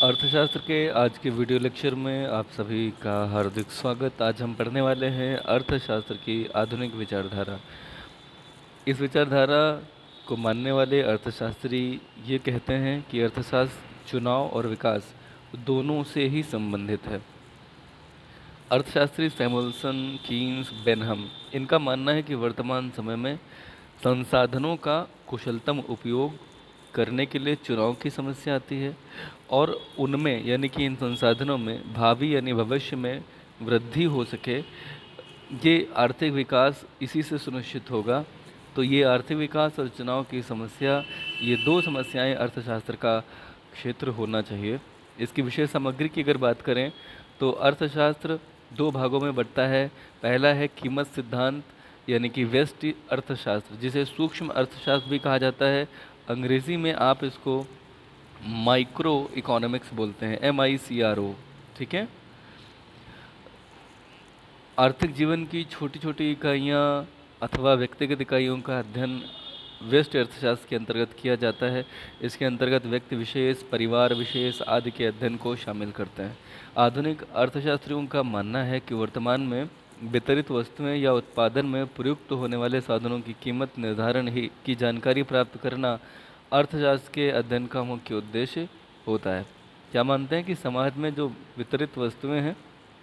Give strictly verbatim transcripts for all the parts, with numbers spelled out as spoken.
अर्थशास्त्र के आज के वीडियो लेक्चर में आप सभी का हार्दिक स्वागत। आज हम पढ़ने वाले हैं अर्थशास्त्र की आधुनिक विचारधारा। इस विचारधारा को मानने वाले अर्थशास्त्री ये कहते हैं कि अर्थशास्त्र चुनाव और विकास दोनों से ही संबंधित है। अर्थशास्त्री सैमुअलसन, कीन्स, बेनहम इनका मानना है कि वर्तमान समय में संसाधनों का कुशलतम उपयोग करने के लिए चुनाव की समस्या आती है और उनमें यानी कि इन संसाधनों में भावी यानी भविष्य में वृद्धि हो सके, ये आर्थिक विकास इसी से सुनिश्चित होगा। तो ये आर्थिक विकास और चुनाव की समस्या, ये दो समस्याएं अर्थशास्त्र का क्षेत्र होना चाहिए। इसकी विषय सामग्री की अगर बात करें तो अर्थशास्त्र दो भागों में बंटता है। पहला है कीमत सिद्धांत यानी कि व्यष्टि अर्थशास्त्र, जिसे सूक्ष्म अर्थशास्त्र भी कहा जाता है। अंग्रेज़ी में आप इसको माइक्रो इकोनॉमिक्स बोलते हैं, एम आई सी आर ओ। ठीक है। आर्थिक जीवन की छोटी छोटी इकाइयाँ अथवा व्यक्तिगत इकाइयों का अध्ययन व्यष्टि अर्थशास्त्र के अंतर्गत किया जाता है। इसके अंतर्गत व्यक्ति विशेष, परिवार विशेष आदि के अध्ययन को शामिल करते हैं। आधुनिक अर्थशास्त्रियों का मानना है कि वर्तमान में वितरित वस्तुएं या उत्पादन में प्रयुक्त होने वाले साधनों की कीमत निर्धारण ही की जानकारी प्राप्त करना अर्थशास्त्र के अध्ययन का मुख्य उद्देश्य होता है। क्या मानते हैं कि समाज में जो वितरित वस्तुएं हैं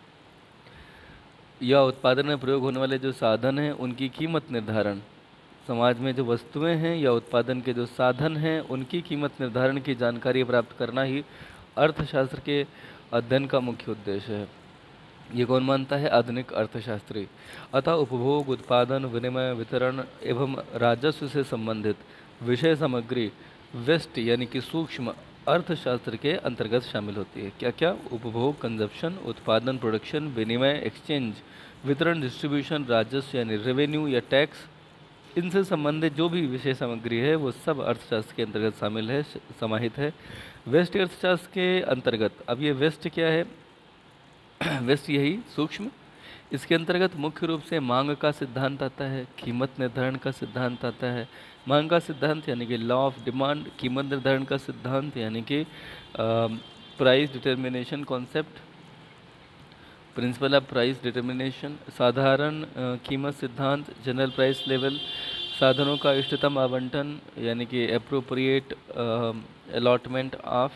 या उत्पादन में प्रयोग होने वाले जो साधन हैं उनकी कीमत निर्धारण, समाज में जो वस्तुएं हैं या उत्पादन के जो साधन हैं उनकी कीमत निर्धारण की जानकारी प्राप्त करना ही अर्थशास्त्र के अध्ययन का मुख्य उद्देश्य है। ये कौन मानता है? आधुनिक अर्थशास्त्री। अतः उपभोग, उत्पादन, विनिमय, वितरण एवं राजस्व से संबंधित विषय सामग्री व्यष्टि यानी कि सूक्ष्म अर्थशास्त्र के अंतर्गत शामिल होती है। क्या क्या? उपभोग, कंजप्शन, उत्पादन, प्रोडक्शन, विनिमय, एक्सचेंज, वितरण, डिस्ट्रीब्यूशन, राजस्व यानी रेवेन्यू या टैक्स, इनसे संबंधित जो भी विषय सामग्री है वो सब अर्थशास्त्र के अंतर्गत शामिल है, समाहित है। व्यष्टि अर्थशास्त्र के अंतर्गत, अब ये व्यष्टि क्या है? व्यष्टि यही सूक्ष्म। इसके अंतर्गत मुख्य रूप से मांग का सिद्धांत आता है, कीमत निर्धारण का सिद्धांत आता है। मांग का सिद्धांत यानी कि लॉ ऑफ डिमांड, कीमत निर्धारण का सिद्धांत यानी कि price determination concept, principle of price determination, साधारण कीमत सिद्धांत, जनरल प्राइस लेवल, साधनों का इष्टतम आवंटन यानी कि appropriate allotment of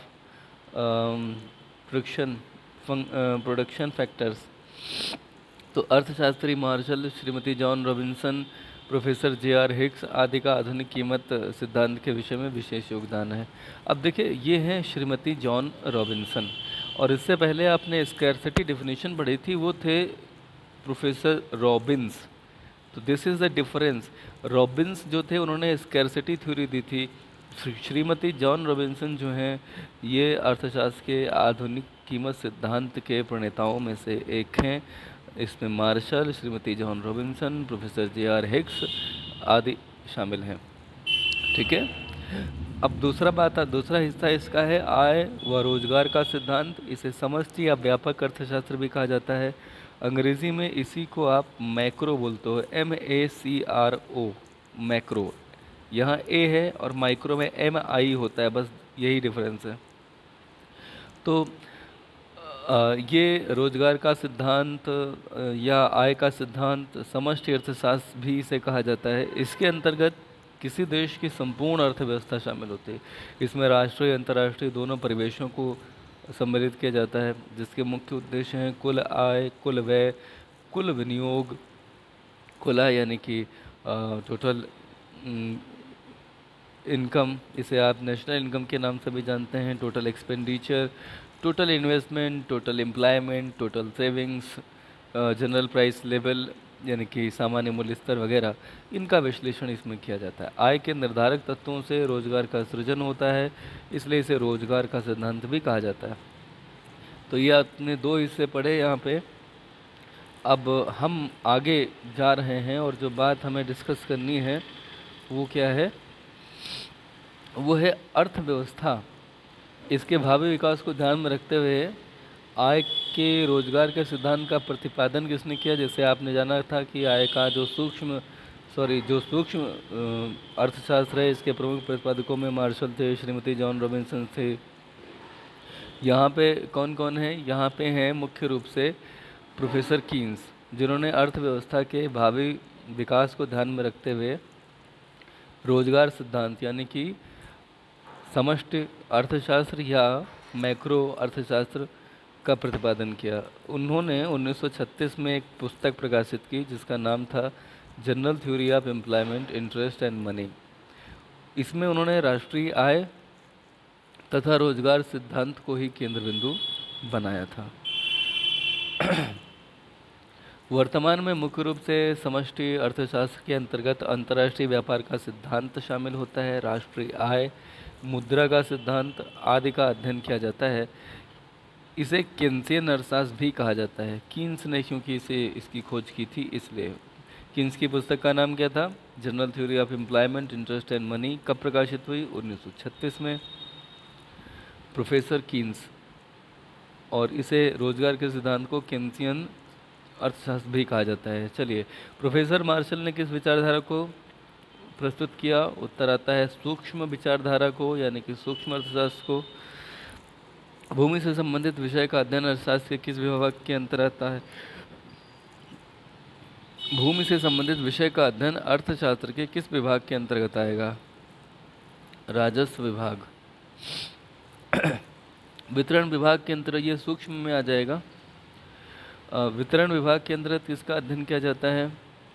production production factors. तो अर्थशास्त्री Marshall, Shrimati Joan Robinson, professor J R Hicks आदि का आधुनिक कीमत सिद्धांत के विषय में विशेष योगदान है। अब देखिए, ये हैं श्रीमती जॉन रॉबिन्सन, और इससे पहले आपने स्कैरसिटी डेफिनेशन पढ़ी थी, वो थे प्रोफेसर रॉबिन्स। तो this is the difference. Robbins जो थे उन्होंने स्कैरसिटी थ्योरी दी थी। श्रीमती जॉन रॉबिन्सन जो हैं ये अर्थशास्त्र के आधुनिक कीमत सिद्धांत के प्रणेताओं में से एक हैं। इसमें Marshall, Shrimati Joan Robinson, professor J R Hicks आदि शामिल हैं। ठीक है। अब दूसरा बात दूसरा हिस्सा इसका है आय व रोजगार का सिद्धांत। इसे समष्टि या व्यापक अर्थशास्त्र भी कहा जाता है। अंग्रेज़ी में इसी को आप मैक्रो बोलते हो, M A C R O, macro. यहाँ ए है और माइक्रो में एम आई होता है, बस यही डिफरेंस है। तो आ, ये रोजगार का सिद्धांत या आय का सिद्धांत समष्टि अर्थशास्त्र भी इसे कहा जाता है। इसके अंतर्गत किसी देश की संपूर्ण अर्थव्यवस्था शामिल होती है। इसमें राष्ट्रीय अंतर्राष्ट्रीय दोनों परिवेशों को सम्मिलित किया जाता है, जिसके मुख्य उद्देश्य हैं कुल आय, कुल व्यय, कुल विनियोग। कुल आय यानी कि टोटल इनकम, इसे आप नेशनल इनकम के नाम से भी जानते हैं। Total expenditure, total investment, total employment, total savings, general price level यानी कि सामान्य मूल्य स्तर वगैरह, इनका विश्लेषण इसमें किया जाता है। आय के निर्धारक तत्वों से रोजगार का सृजन होता है, इसलिए इसे रोजगार का सिद्धांत भी कहा जाता है। तो ये आपने दो हिस्से पढ़े यहाँ पे। अब हम आगे जा रहे हैं और जो बात हमें डिस्कस करनी है वो क्या है? वो है अर्थव्यवस्था। इसके भावी विकास को ध्यान में रखते हुए आय के रोजगार के सिद्धांत का प्रतिपादन किसने किया? जैसे आपने जाना था कि आय का जो सूक्ष्म सॉरी जो सूक्ष्म अर्थशास्त्र है, इसके प्रमुख प्रतिपादकों में मार्शल थे, श्रीमती जॉन रॉबिन्सन थे, यहाँ पे कौन कौन है? यहाँ पे हैं मुख्य रूप से प्रोफेसर कीन्स, जिन्होंने अर्थव्यवस्था के भावी विकास को ध्यान में रखते हुए रोजगार सिद्धांत यानी कि समष्टि अर्थशास्त्र या मैक्रो अर्थशास्त्र का प्रतिपादन किया। उन्होंने उन्नीस सौ छत्तीस में एक पुस्तक प्रकाशित की जिसका नाम था general theory of employment, interest and money. इसमें उन्होंने राष्ट्रीय आय तथा रोजगार सिद्धांत को ही केंद्र बिंदु बनाया था। वर्तमान में मुख्य रूप से समष्टि अर्थशास्त्र के अंतर्गत अंतर्राष्ट्रीय व्यापार का सिद्धांत शामिल होता है। राष्ट्रीय आय, मुद्रा का सिद्धांत आदि का अध्ययन किया जाता है। इसे केन्सियन अर्थशास्त्र भी कहा जाता है। कीन्स ने क्योंकि इसे इसकी खोज की थी इसलिए। कीन्स की पुस्तक का नाम क्या था? General theory of employment, interest and money. कब प्रकाशित हुई? उन्नीस सौ छत्तीस में। प्रोफेसर कीन्स, और इसे रोजगार के सिद्धांत को केन्सियन अर्थशास्त्र भी कहा जाता है। चलिए, प्रोफेसर मार्शल ने किस विचारधारा को प्रस्तुत किया? उत्तर आता है सूक्ष्म विचारधारा को, यानी कि सूक्ष्म अर्थशास्त्र को। भूमि से संबंधित विषय का अध्ययन अर्थशास्त्र के किस विभाग के अंतर आता है? भूमि से संबंधित विषय का अध्ययन अर्थशास्त्र के किस विभाग के अंतर्गत आएगा? राजस्व विभाग। वितरण विभाग के अंतर्गत ये सूक्ष्म में आ जाएगा। वितरण विभाग के अंतर्गत किसका अध्ययन किया जाता है?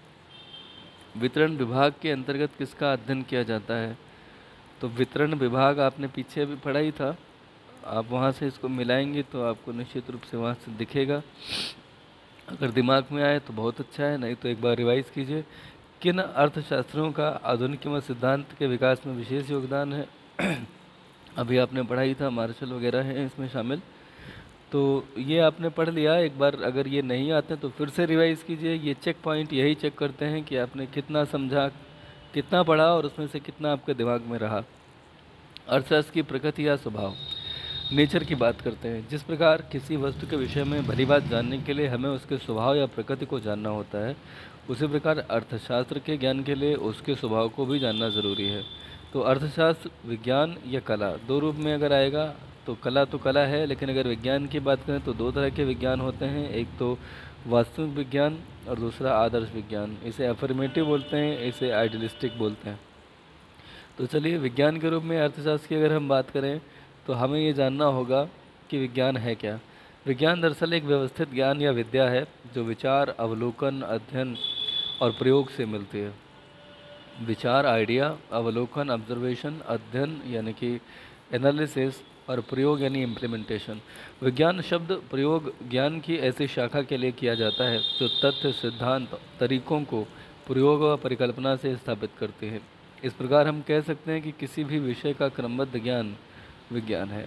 वितरण विभाग के अंतर्गत किसका अध्ययन किया जाता है? तो वितरण विभाग आपने पीछे भी पढ़ा ही था, आप वहाँ से इसको मिलाएंगे तो आपको निश्चित रूप से वहाँ से दिखेगा। अगर दिमाग में आए तो बहुत अच्छा है, नहीं तो एक बार रिवाइज कीजिए। किन अर्थशास्त्रों का आधुनिक सिद्धांत के विकास में विशेष योगदान है? अभी आपने पढ़ा ही था, मार्शल वगैरह हैं इसमें शामिल, तो ये आपने पढ़ लिया। एक बार अगर ये नहीं आते तो फिर से रिवाइज कीजिए। ये चेक पॉइंट यही चेक करते हैं कि आपने कितना समझा, कितना पढ़ा और उसमें से कितना आपके दिमाग में रहा। अर्थशास्त्र की प्रकृति या स्वभाव, नेचर की बात करते हैं। जिस प्रकार किसी वस्तु के विषय में भली बात जानने के लिए हमें उसके स्वभाव या प्रकृति को जानना होता है, उसी प्रकार अर्थशास्त्र के ज्ञान के लिए उसके स्वभाव को भी जानना ज़रूरी है। तो अर्थशास्त्र विज्ञान या कला दो रूप में अगर आएगा तो कला तो कला है, लेकिन अगर विज्ञान की बात करें तो दो तरह के विज्ञान होते हैं, एक तो वास्तविक विज्ञान और दूसरा आदर्श विज्ञान। इसे अफर्मेटिव बोलते हैं, इसे आइडियलिस्टिक बोलते हैं। तो चलिए, विज्ञान के रूप में अर्थशास्त्र की अगर हम बात करें तो हमें ये जानना होगा कि विज्ञान है क्या। विज्ञान दरअसल एक व्यवस्थित ज्ञान या विद्या है जो विचार, अवलोकन, अध्ययन और प्रयोग से मिलती है। विचार, आइडिया, अवलोकन, ऑब्जर्वेशन, अध्ययन यानी कि एनालिसिस और प्रयोग यानी इम्प्लीमेंटेशन। विज्ञान शब्द प्रयोग ज्ञान की ऐसी शाखा के लिए किया जाता है जो तथ्य, सिद्धांत, तरीकों को प्रयोग व परिकल्पना से स्थापित करते हैं। इस प्रकार हम कह सकते हैं कि किसी भी विषय का क्रमबद्ध ज्ञान विज्ञान है।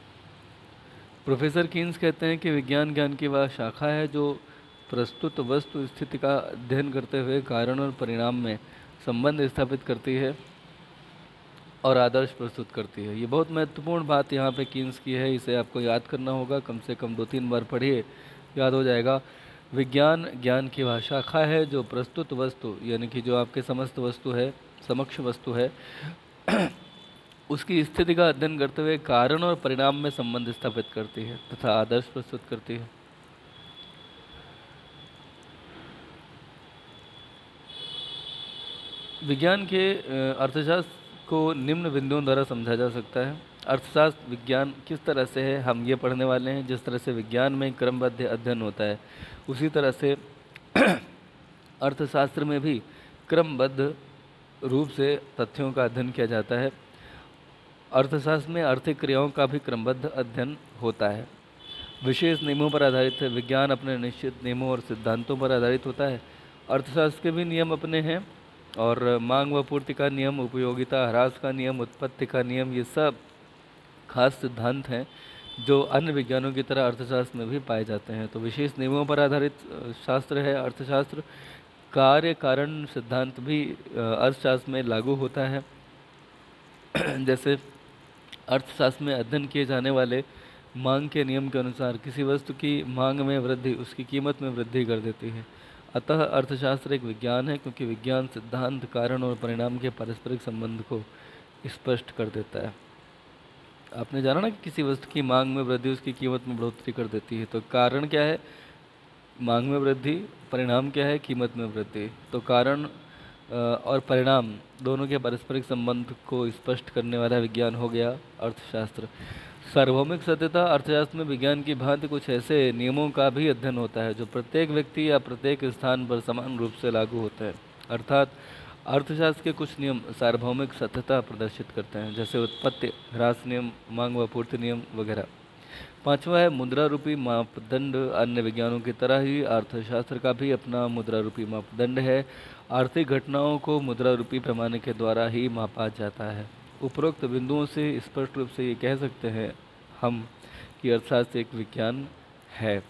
प्रोफेसर कीन्स कहते हैं कि विज्ञान ज्ञान की वह शाखा है जो प्रस्तुत वस्तु स्थिति का अध्ययन करते हुए कारण और परिणाम में संबंध स्थापित करती है और आदर्श प्रस्तुत करती है। ये बहुत महत्वपूर्ण बात यहाँ पे कीन्स की है, इसे आपको याद करना होगा। कम से कम दो तीन बार पढ़िए, याद हो जाएगा। विज्ञान ज्ञान की वह शाखा है जो प्रस्तुत वस्तु यानी कि जो आपके समस्त वस्तु है, समक्ष वस्तु है, उसकी स्थिति का अध्ययन करते हुए कारण और परिणाम में संबंध स्थापित करती है तथा आदर्श प्रस्तुत करती है। विज्ञान के अर्थशास्त्र को निम्न बिंदुओं द्वारा समझा जा सकता है। अर्थशास्त्र विज्ञान किस तरह से है, हम ये पढ़ने वाले हैं। जिस तरह से विज्ञान में क्रमबद्ध अध्ययन होता है, उसी तरह से अर्थशास्त्र में भी क्रमबद्ध रूप से तथ्यों का अध्ययन किया जाता है। अर्थशास्त्र में आर्थिक क्रियाओं का भी क्रमबद्ध अध्ययन होता है। विशेष नियमों पर आधारित है। विज्ञान अपने निश्चित नियमों और सिद्धांतों पर आधारित होता है। अर्थशास्त्र के भी नियम अपने हैं, और मांग व पूर्ति का नियम, उपयोगिता ह्रास का नियम, उत्पत्ति का नियम, ये सब खास सिद्धांत हैं जो अन्य विज्ञानों की तरह अर्थशास्त्र में भी पाए जाते हैं। तो विशेष नियमों पर आधारित शास्त्र है अर्थशास्त्र। कार्य कारण सिद्धांत भी अर्थशास्त्र में लागू होता है। जैसे अर्थशास्त्र में अध्ययन किए जाने वाले मांग के नियम के अनुसार किसी वस्तु की मांग में वृद्धि उसकी कीमत में वृद्धि कर देती है। अतः अर्थशास्त्र एक विज्ञान है, क्योंकि विज्ञान सिद्धांत कारण और परिणाम के पारस्परिक संबंध को स्पष्ट कर देता है। आपने जाना ना कि किसी वस्तु की मांग में वृद्धि उसकी कीमत में बढ़ोतरी कर देती है। तो कारण क्या है? मांग में वृद्धि। परिणाम क्या है? कीमत में वृद्धि। तो कारण अ, और परिणाम दोनों के पारस्परिक संबंध को स्पष्ट करने वाला विज्ञान हो गया अर्थशास्त्र। सार्वभौमिक सत्यता अर्थशास्त्र में विज्ञान की भांति कुछ ऐसे नियमों का भी अध्ययन होता है जो प्रत्येक व्यक्ति या प्रत्येक स्थान पर समान रूप से लागू होते हैं। अर्थात अर्थशास्त्र के कुछ नियम सार्वभौमिक सत्यता प्रदर्शित करते हैं, जैसे उत्पत्ति ह्रास नियम, मांग व पूर्ति नियम वगैरह। पांचवा है मुद्रा रूपी मापदंड। अन्य विज्ञानों की तरह ही अर्थशास्त्र का भी अपना मुद्रा रूपी मापदंड है। आर्थिक घटनाओं को मुद्रा रूपी पैमाने के द्वारा ही मापा जाता है। उपरोक्त बिंदुओं से स्पष्ट रूप से ये कह सकते हैं हम कि अर्थशास्त्र एक विज्ञान है।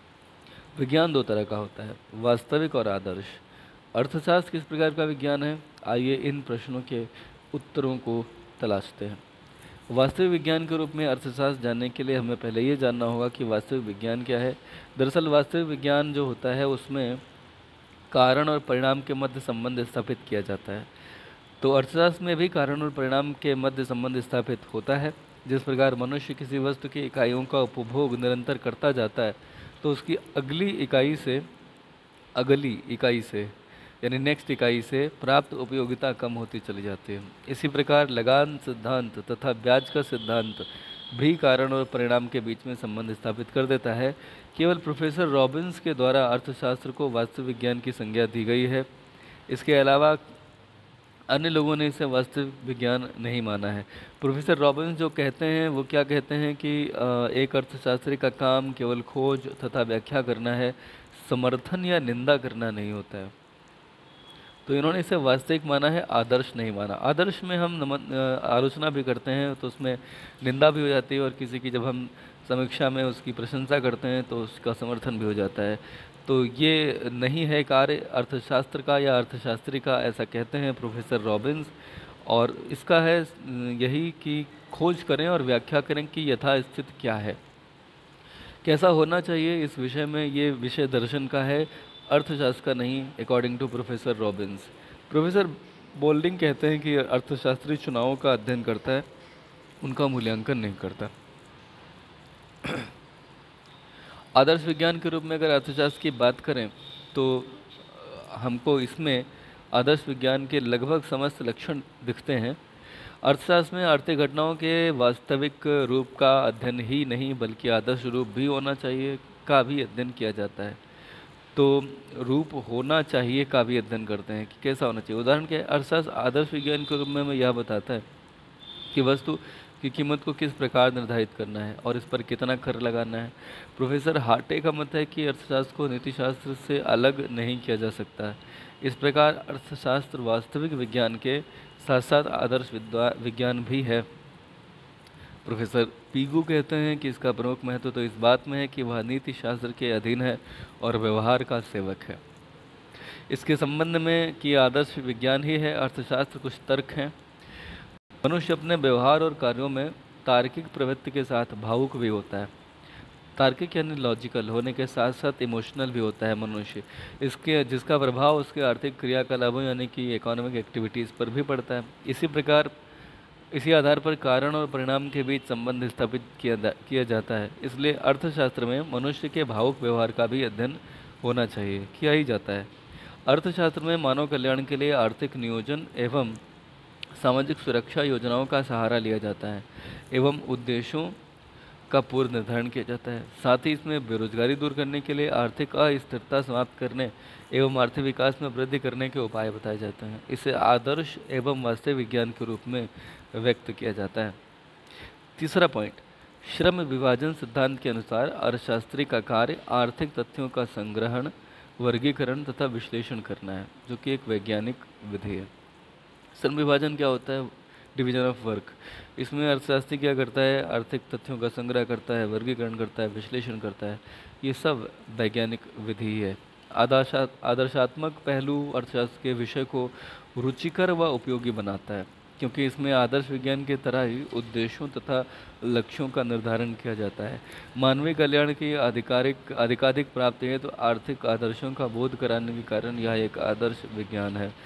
विज्ञान दो तरह का होता है, वास्तविक और आदर्श। अर्थशास्त्र किस प्रकार का विज्ञान है? आइए इन प्रश्नों के उत्तरों को तलाशते हैं। वास्तविक विज्ञान के रूप में अर्थशास्त्र जानने के लिए हमें पहले ये जानना होगा कि वास्तविक विज्ञान क्या है। दरअसल वास्तविक विज्ञान जो होता है उसमें कारण और परिणाम के मध्य संबंध स्थापित किया जाता है। तो अर्थशास्त्र में भी कारण और परिणाम के मध्य संबंध स्थापित होता है। जिस प्रकार मनुष्य किसी वस्तु की इकाइयों का उपभोग निरंतर करता जाता है तो उसकी अगली इकाई से अगली इकाई से यानी नेक्स्ट इकाई से प्राप्त उपयोगिता कम होती चली जाती है। इसी प्रकार लगान सिद्धांत तथा ब्याज का सिद्धांत भी कारण और परिणाम के बीच में संबंध स्थापित कर देता है। केवल प्रोफेसर रॉबिन्स के द्वारा अर्थशास्त्र को वास्तविक विज्ञान की संज्ञा दी गई है। इसके अलावा अन्य लोगों ने इसे वास्तविक विज्ञान नहीं माना है। प्रोफेसर रॉबिन्स जो कहते हैं वो क्या कहते हैं कि एक अर्थशास्त्री का काम केवल खोज तथा व्याख्या करना है, समर्थन या निंदा करना नहीं होता है। तो इन्होंने इसे वास्तविक माना है, आदर्श नहीं माना। आदर्श में हम नमन आलोचना भी करते हैं तो उसमें निंदा भी हो जाती है, और किसी की जब हम समीक्षा में उसकी प्रशंसा करते हैं तो उसका समर्थन भी हो जाता है। तो ये नहीं है कार्य अर्थशास्त्र का या अर्थशास्त्री का, ऐसा कहते हैं प्रोफेसर रॉबिन्स। और इसका है यही कि खोज करें और व्याख्या करें कि यथास्थिति क्या है, कैसा होना चाहिए। इस विषय में ये विषय दर्शन का है, अर्थशास्त्र का नहीं, according to professor Robbins. Professor Boulding कहते हैं कि अर्थशास्त्री चुनावों का अध्ययन करता है, उनका मूल्यांकन नहीं करता। आदर्श विज्ञान के रूप में अगर अर्थशास्त्र की बात करें तो हमको इसमें आदर्श विज्ञान के लगभग समस्त लक्षण दिखते हैं। अर्थशास्त्र में आर्थिक घटनाओं के वास्तविक रूप का अध्ययन ही नहीं बल्कि आदर्श रूप भी होना चाहिए का भी अध्ययन किया जाता है। तो रूप होना चाहिए का भी अध्ययन करते हैं कि कैसा होना चाहिए। उदाहरण के अर्थशास्त्र आदर्श विज्ञान के रूप में हमें यह बताता है कि वस्तु की कीमत को किस प्रकार निर्धारित करना है और इस पर कितना कर लगाना है। प्रोफेसर हार्टे का मत है कि अर्थशास्त्र को नीतिशास्त्र से अलग नहीं किया जा सकता। इस प्रकार अर्थशास्त्र वास्तविक विज्ञान के साथ साथ आदर्श विज्ञान भी है। प्रोफेसर पीगू कहते हैं कि इसका प्रमुख महत्व तो इस बात में है कि वह नीति शास्त्र के अधीन है और व्यवहार का सेवक है। इसके संबंध में कि आदर्श विज्ञान ही है, अर्थशास्त्र कुछ तर्क हैं। मनुष्य अपने व्यवहार और कार्यों में तार्किक प्रवृत्ति के साथ भावुक भी होता है। तार्किक यानी लॉजिकल होने के साथ साथ इमोशनल भी होता है मनुष्य, इसके जिसका प्रभाव उसके आर्थिक क्रियाकलापों यानी कि इकोनॉमिक एक्टिविटीज़ पर भी पड़ता है। इसी प्रकार इसी आधार पर कारण और परिणाम के बीच संबंध स्थापित किया किया जाता है। इसलिए अर्थशास्त्र में मनुष्य के भावुक व्यवहार का भी अध्ययन होना चाहिए, किया ही जाता है। अर्थशास्त्र में मानव कल्याण के लिए आर्थिक नियोजन एवं सामाजिक सुरक्षा योजनाओं का सहारा लिया जाता है एवं उद्देश्यों का पूर्व निर्धारण किया जाता है। साथ ही इसमें बेरोजगारी दूर करने के लिए आर्थिक अस्थिरता समाप्त करने एवं आर्थिक विकास में वृद्धि करने के उपाय बताए जाते हैं। इसे आदर्श एवं वास्तविक विज्ञान के रूप में व्यक्त किया जाता है। तीसरा पॉइंट, श्रम विभाजन सिद्धांत के अनुसार अर्थशास्त्री का कार्य आर्थिक तथ्यों का संग्रहण, वर्गीकरण तथा विश्लेषण करना है, जो कि एक वैज्ञानिक विधि है। श्रम विभाजन क्या होता है? Division of work. इसमें अर्थशास्त्री क्या करता है? आर्थिक तथ्यों का संग्रह करता है, वर्गीकरण करता है, विश्लेषण करता है। ये सब वैज्ञानिक विधि है। आदर्शा आदर्शात्मक पहलू अर्थशास्त्र के विषय को रुचिकर व उपयोगी बनाता है, क्योंकि इसमें आदर्श विज्ञान की तरह ही उद्देश्यों तथा लक्ष्यों का निर्धारण किया जाता है। मानवीय कल्याण की आधिकारिक अधिकाधिक प्राप्ति है तो आर्थिक आदर्शों का बोध कराने के कारण यह एक आदर्श विज्ञान है।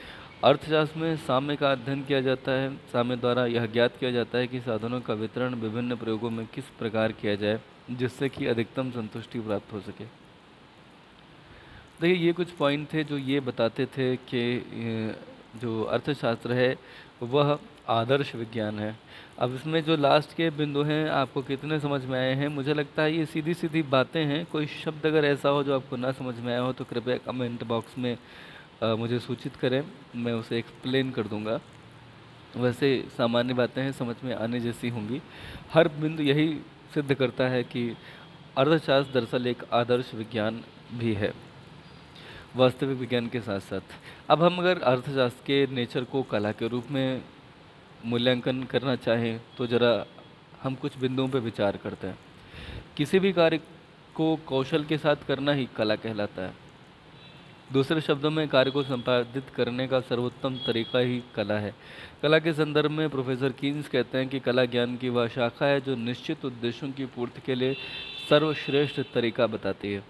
अर्थशास्त्र में साम्य का अध्ययन किया जाता है। साम्य द्वारा यह ज्ञात किया जाता है कि साधनों का वितरण विभिन्न प्रयोगों में किस प्रकार किया जाए जिससे कि अधिकतम संतुष्टि प्राप्त हो सके। देखिए, ये कुछ पॉइंट थे जो ये बताते थे कि जो अर्थशास्त्र है वह आदर्श विज्ञान है। अब इसमें जो लास्ट के बिंदु हैं आपको कितने समझ में आए हैं? मुझे लगता है ये सीधी सीधी बातें हैं। कोई शब्द अगर ऐसा हो जो आपको ना समझ में आया हो तो कृपया कमेंट बॉक्स में आ, मुझे सूचित करें, मैं उसे एक्सप्लेन कर दूंगा। वैसे सामान्य बातें हैं, समझ में आने जैसी होंगी। हर बिंदु यही सिद्ध करता है कि अर्थशास्त्र दरअसल एक आदर्श विज्ञान भी है, वास्तविक विज्ञान के साथ साथ। अब हम अगर अर्थशास्त्र के नेचर को कला के रूप में मूल्यांकन करना चाहें तो ज़रा हम कुछ बिंदुओं पर विचार करते हैं। किसी भी कार्य को कौशल के साथ करना ही कला कहलाता है। दूसरे शब्दों में, कार्य को संपादित करने का सर्वोत्तम तरीका ही कला है। कला के संदर्भ में प्रोफेसर कीन्स कहते हैं कि कला ज्ञान की वह शाखा है जो निश्चित उद्देश्यों की पूर्ति के लिए सर्वश्रेष्ठ तरीका बताती है।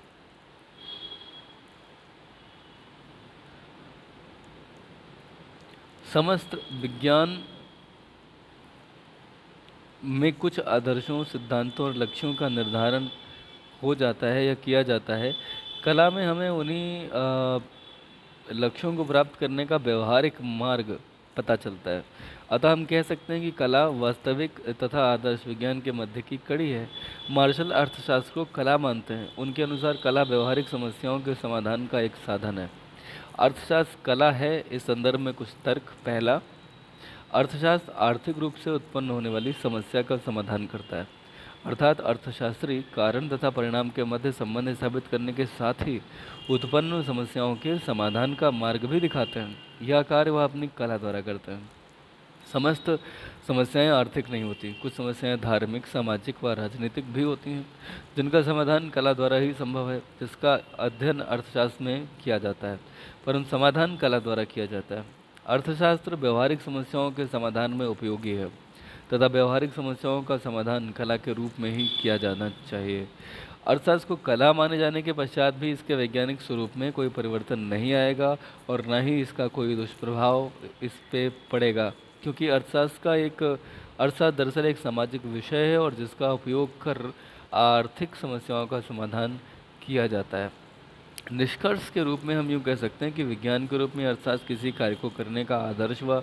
समस्त विज्ञान में कुछ आदर्शों, सिद्धांतों और लक्ष्यों का निर्धारण हो जाता है या किया जाता है। कला में हमें उन्हीं लक्ष्यों को प्राप्त करने का व्यवहारिक मार्ग पता चलता है। अतः हम कह सकते हैं कि कला वास्तविक तथा आदर्श विज्ञान के मध्य की कड़ी है। मार्शल अर्थशास्त्र को कला मानते हैं। उनके अनुसार कला व्यवहारिक समस्याओं के समाधान का एक साधन है। अर्थशास्त्र कला है, इस संदर्भ में कुछ तर्क। पहला, अर्थशास्त्र आर्थिक रूप से उत्पन्न होने वाली समस्या का समाधान करता है, अर्थात अर्थशास्त्री कारण तथा परिणाम के मध्य संबंध स्थापित करने के साथ ही उत्पन्न समस्याओं के समाधान का मार्ग भी दिखाते हैं। यह कार्य वह अपनी कला द्वारा करते हैं। समस्त समस्याएं आर्थिक नहीं होती। कुछ समस्याएं धार्मिक, सामाजिक व राजनीतिक भी होती हैं जिनका समाधान कला द्वारा ही संभव है, जिसका अध्ययन अर्थशास्त्र में किया जाता है, परंतु समाधान कला द्वारा किया जाता है। अर्थशास्त्र व्यवहारिक समस्याओं के समाधान में उपयोगी है तथा व्यवहारिक समस्याओं का समाधान कला के रूप में ही किया जाना चाहिए। अर्थशास्त्र को कला माने जाने के पश्चात भी इसके वैज्ञानिक स्वरूप में कोई परिवर्तन नहीं आएगा और न ही इसका कोई दुष्प्रभाव इस पे पड़ेगा, क्योंकि अर्थशास्त्र का एक अर्थशास्त्र दरअसल एक सामाजिक विषय है और जिसका उपयोग कर आर्थिक समस्याओं का समाधान किया जाता है। निष्कर्ष के रूप में हम यूँ कह सकते हैं कि विज्ञान के रूप में अर्थशास्त्र किसी कार्य को करने का आदर्श व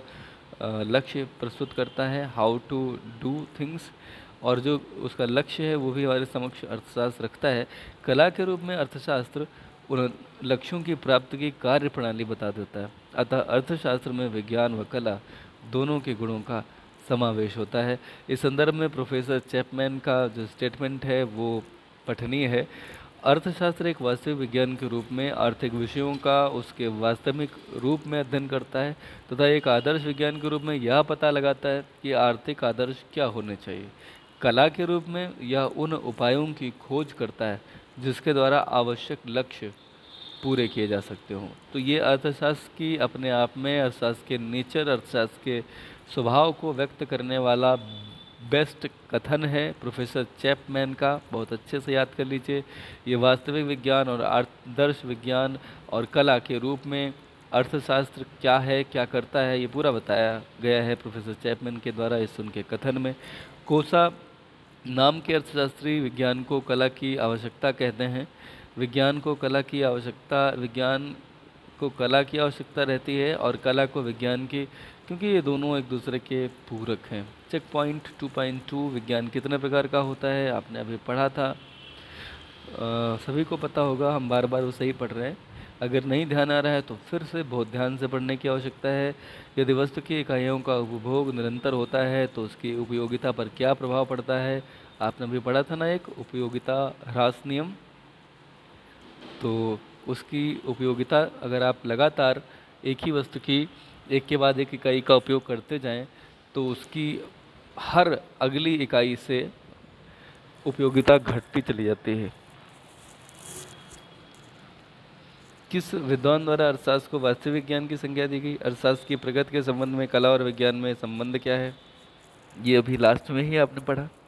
लक्ष्य प्रस्तुत करता है, हाउ टू डू थिंग्स, और जो उसका लक्ष्य है वो भी हमारे समक्ष अर्थशास्त्र रखता है। कला के रूप में अर्थशास्त्र उन लक्ष्यों की प्राप्ति की कार्य प्रणाली बता देता है। अतः अर्थशास्त्र में विज्ञान व कला दोनों के गुणों का समावेश होता है। इस संदर्भ में प्रोफेसर चैपमैन का जो स्टेटमेंट है वो पठनीय है। अर्थशास्त्र एक वास्तविक विज्ञान के रूप में आर्थिक विषयों का उसके वास्तविक रूप में अध्ययन करता है तथा एक आदर्श विज्ञान के रूप में यह पता लगाता है कि आर्थिक आदर्श क्या होने चाहिए। कला के रूप में यह उन उपायों की खोज करता है जिसके द्वारा आवश्यक लक्ष्य पूरे किए जा सकते हों। तो ये अर्थशास्त्र की अपने आप में अर्थशास्त्र के नेचर, अर्थशास्त्र के स्वभाव को व्यक्त करने वाला बेस्ट कथन है प्रोफेसर चैपमैन का। बहुत अच्छे से याद कर लीजिए। ये वास्तविक विज्ञान और आदर्श विज्ञान और कला के रूप में अर्थशास्त्र क्या है, क्या करता है, ये पूरा बताया गया है प्रोफेसर चैपमैन के द्वारा इस उनके कथन में। कोसा नाम के अर्थशास्त्री विज्ञान को कला की आवश्यकता कहते हैं। विज्ञान को कला की आवश्यकता विज्ञान को कला की आवश्यकता रहती है और कला को विज्ञान की, क्योंकि ये दोनों एक दूसरे के पूरक हैं। Check point two point two, विज्ञान कितने प्रकार का होता है आपने अभी पढ़ा था, आ, सभी को पता होगा, हम बार बार वो सही पढ़ रहे हैं। अगर नहीं ध्यान आ रहा है तो फिर से बहुत ध्यान से पढ़ने की आवश्यकता है। यदि वस्तु की इकाइयों का उपभोग निरंतर होता है तो उसकी उपयोगिता पर क्या प्रभाव पड़ता है, आपने अभी पढ़ा था ना एक उपयोगिता ह्रास नियम। तो उसकी उपयोगिता अगर आप लगातार एक ही वस्तु की एक के बाद एक इकाई का उपयोग करते जाएं तो उसकी हर अगली इकाई से उपयोगिता घटती चली जाती है। किस विद्वान द्वारा अर्थशास्त्र को वास्तविक विज्ञान की संज्ञा दी गई? अर्थशास्त्र की प्रगति के संबंध में कला और विज्ञान में संबंध क्या है, ये अभी लास्ट में ही आपने पढ़ा।